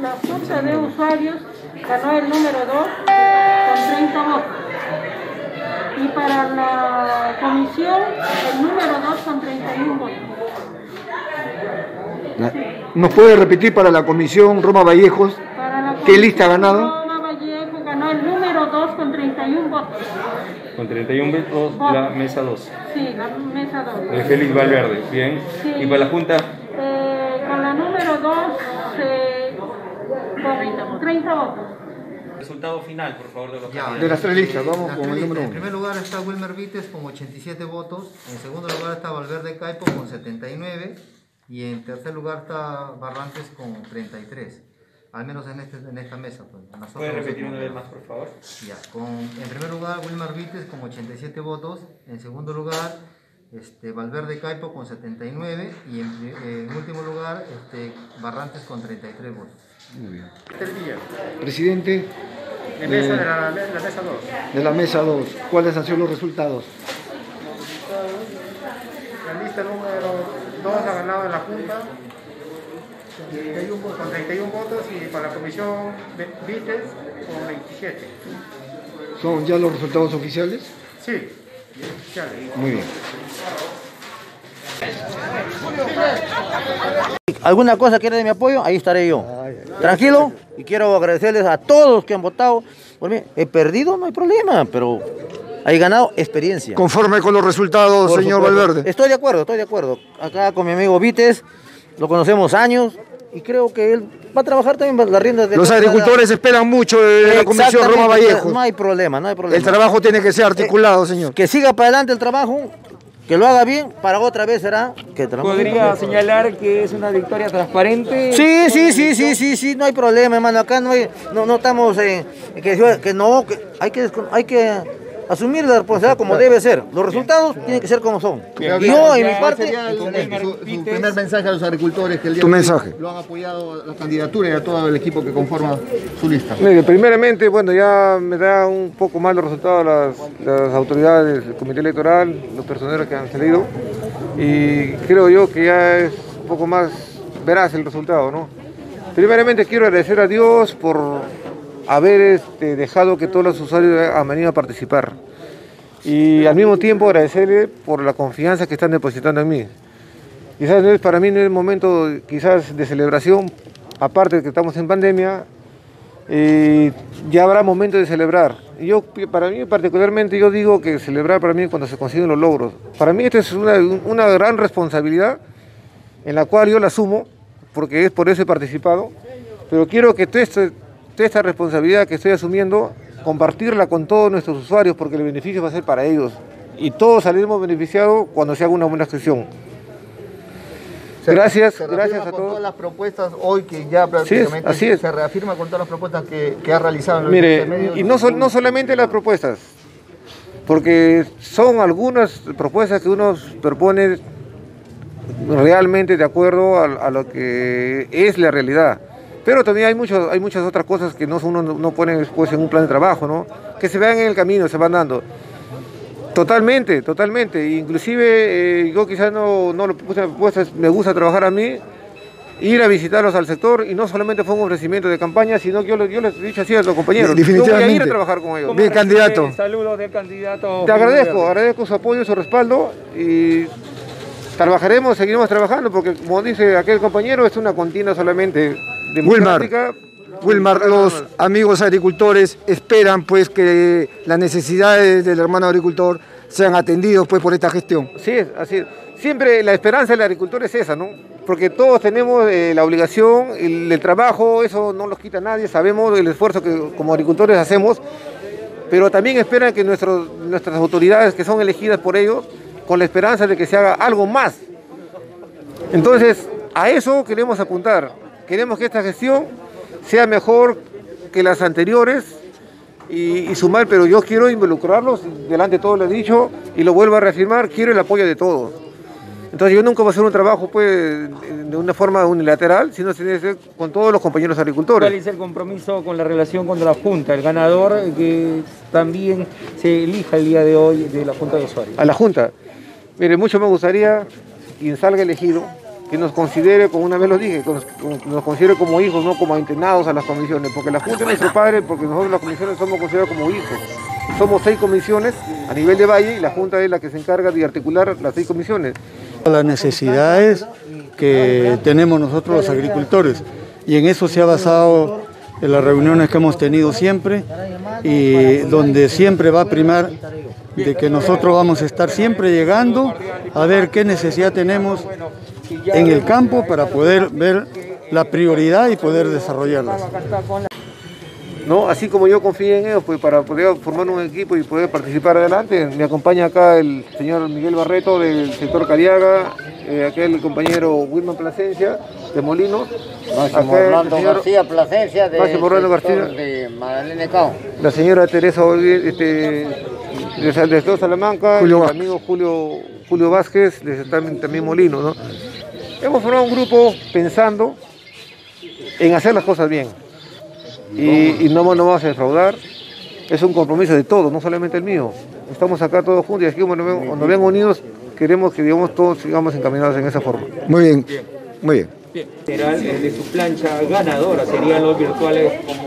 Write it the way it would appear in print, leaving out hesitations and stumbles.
la Junta de Usuarios ganó el número 2 con 30 votos. Y para la comisión, el número 2 con 31 votos. ¿Nos puede repetir para la comisión Roma Vallejos qué lista ha ganado? Roma Vallejo ganó el número 2 con 31 votos. Con 31 votos, la mesa 2. Sí, la mesa 2. De Félix Valverde, bien. Sí. ¿Y para la Junta? Con la número 2, con 30 votos. Resultado final, por favor, de los candidatos. De las tres listas, vamos con el número 1. En primer lugar está Wilmer Vites con 87 votos, en segundo lugar está Valverde Caipo con 79 y en tercer lugar está Barrantes con 33. Al menos en esta mesa. Pues. ¿Puede repetir una vez más, por favor? Ya, en primer lugar Wilmer Vites con 87 votos, en segundo lugar Valverde Caipo con 79 y en último lugar Barrantes con 33 votos. Muy bien. Presidente de la mesa 2. De la mesa 2, ¿cuáles han sido los resultados? La lista número 2 ha ganado en la Junta con 31 votos y para la comisión Vites con 27. ¿Son ya los resultados oficiales? Sí, oficiales. Muy bien. ¿Alguna cosa quiere de mi apoyo? Ahí estaré yo. Tranquilo, y quiero agradecerles a todos los que han votado por mí. He perdido, no hay problema, pero he ganado experiencia. ¿Conforme con los resultados, Por señor supuesto. Valverde? Estoy de acuerdo. Acá con mi amigo Vites, lo conocemos años, y creo que él va a trabajar también las riendas de... Los agricultores esperan mucho de la Comisión Roma Vallejos. No hay problema. El trabajo tiene que ser articulado, señor. Que siga para adelante el trabajo, que lo haga bien, para otra vez será que ¿Podría señalar que es una victoria transparente? Sí, no hay problema, hermano. Acá no estamos en que hay que asumir la responsabilidad como debe ser. Los resultados tienen que ser como son. Yo, en mi parte... Su primer mensaje a los agricultores que el día lo han apoyado a la candidatura y a todo el equipo que conforma su lista. Mire, primeramente, bueno, ya me da un poco mal los resultados las autoridades del comité electoral, los personeros que han salido, y creo yo que ya es un poco más veraz el resultado, ¿no? Primeramente quiero agradecer a Dios por haber dejado que todos los usuarios han venido a participar, y al mismo tiempo agradecerle por la confianza que están depositando en mí. Quizás para mí no es el momento quizás de celebración, aparte de que estamos en pandemia, ya habrá momento de celebrar. Para mí particularmente, yo digo que celebrar para mí es cuando se consiguen los logros. Para mí esta es una gran responsabilidad en la cual yo la asumo, porque es por eso he participado, pero quiero que toda esta responsabilidad que estoy asumiendo, compartirla con todos nuestros usuarios, porque el beneficio va a ser para ellos, y todos salimos beneficiados cuando se haga una buena gestión. Gracias a todos. Con todas las propuestas hoy que ya prácticamente se reafirma con todas las propuestas que ha realizado en Mire, medios. Y no solamente las propuestas, porque son algunas propuestas que uno propone realmente de acuerdo a lo que es la realidad. Pero también hay muchas otras cosas que uno no pone después en un plan de trabajo, ¿no? Que se vean en el camino, se van dando. Totalmente. Inclusive yo quizás no lo puse en propuestas, me gusta trabajar a mí, ir a visitarlos al sector, y no solamente fue un ofrecimiento de campaña, sino que yo les he dicho así a los compañeros. Definitivamente. Yo voy a ir a trabajar con ellos. Bien, candidato. Saludos del candidato. Te agradezco su apoyo, su respaldo, y seguiremos trabajando, porque como dice aquel compañero, es una contienda solamente democrática. Wilmar, los amigos agricultores esperan pues que las necesidades del hermano agricultor sean atendidos pues por esta gestión. Sí, así es. Siempre la esperanza del agricultor es esa, ¿no? Porque todos tenemos la obligación, el trabajo, eso no los quita nadie, sabemos el esfuerzo que como agricultores hacemos, pero también esperan que nuestras autoridades que son elegidas por ellos, con la esperanza de que se haga algo más. Entonces, a eso queremos apuntar. Queremos que esta gestión sea mejor que las anteriores y sumar, pero yo quiero involucrarlos, delante de todo lo he dicho y lo vuelvo a reafirmar, quiero el apoyo de todos. Entonces yo nunca voy a hacer un trabajo pues de una forma unilateral, sino tiene que ser con todos los compañeros agricultores. ¿Cuál es el compromiso con la relación con la Junta? El ganador que también se elija el día de hoy de la Junta de Usuarios. A la Junta. Mire, mucho me gustaría quien salga elegido, que nos considere, como una vez lo dije, nos considere como hijos, no como internados a las comisiones, porque la Junta es nuestro padre, porque nosotros las comisiones somos considerados como hijos. Somos 6 comisiones a nivel de Valle y la Junta es la que se encarga de articular las 6 comisiones. Las necesidades que tenemos nosotros los agricultores, y en eso se ha basado en las reuniones que hemos tenido siempre, y donde siempre va a primar de que nosotros vamos a estar siempre llegando a ver qué necesidad tenemos en el campo para poder ver la prioridad y poder desarrollarlas. ¿No? Así como yo confío en ellos, pues para poder formar un equipo y poder participar adelante, me acompaña acá el señor Miguel Barreto del sector Cariaga, aquel compañero Wilman Plasencia de Molinos, Máximo Orlando García Plasencia del sector de Magdalena Cao, la señora Teresa de Estado Salamanca, y el amigo Julio Vázquez de también Molinos, ¿no? Hemos formado un grupo pensando en hacer las cosas bien. Y no vamos a defraudar, es un compromiso de todos, no solamente el mío. Estamos acá todos juntos y aquí cuando nos ven unidos queremos que digamos, todos sigamos encaminados en esa forma. Muy bien, muy bien. General de su plancha ganadora serían los virtuales